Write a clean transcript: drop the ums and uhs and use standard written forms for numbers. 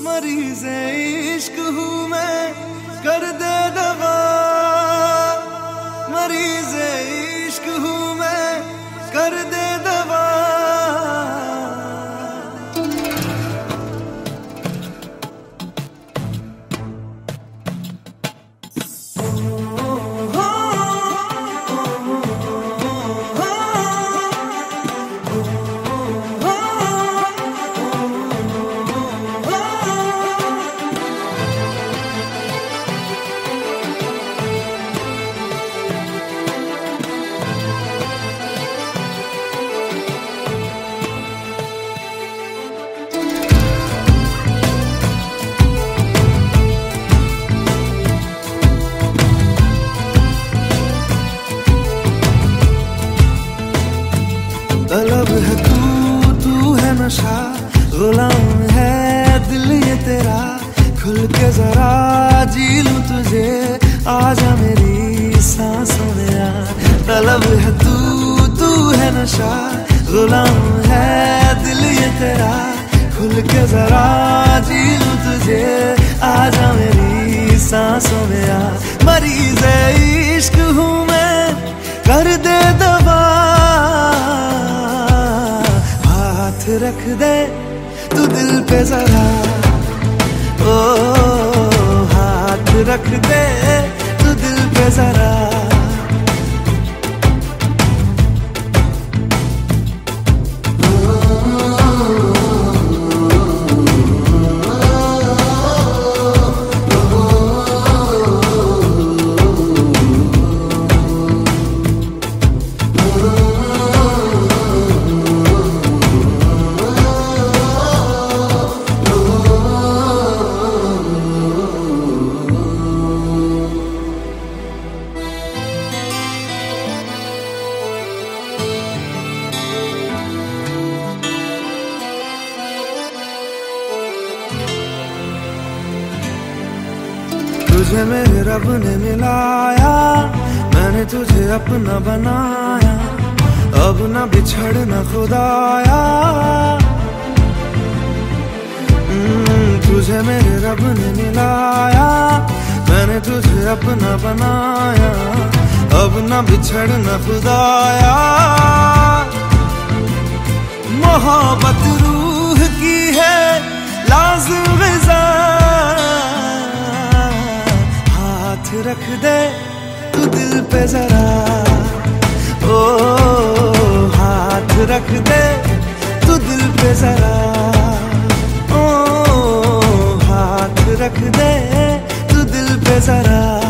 मरीज़े इश्क हूँ मैं, कर दे दवा। मरीज़े इश्क हूँ मैं, कर दे दवा। तलब है तू है नशा, गुलाम है दिल ये तेरा। खुल के जरा जी लूं तुझे, आजा मेरी सांसों में आ। तलब है तू है नशा, गुलाम है दिल ये तेरा। खुल के जरा जी लूं तुझे, आजा मेरी सांसों में आ। मरीज़े इश्क हूँ मैं, कर दे दवा। हाथ रख दे तू दिल पे जरा, ओ हाथ रख दे तू दिल पे जरा। तुझे मेरे रब ने मिलाया, मैंने तुझे अपना बनाया। अब ना बिछड़ना खुदाया, तुझे मेरे रब ने मिलाया। मैंने तुझे अपना बनाया, अब ना बिछड़ना खुदाया। मोहब्बत रूह की है लाज़िम ग़िज़ा। हाथ रख दे तू दिल पे जरा, ओ हाथ रख दे तू दिल पे जरा। ओ हाथ रख दे तू दिल पे जरा।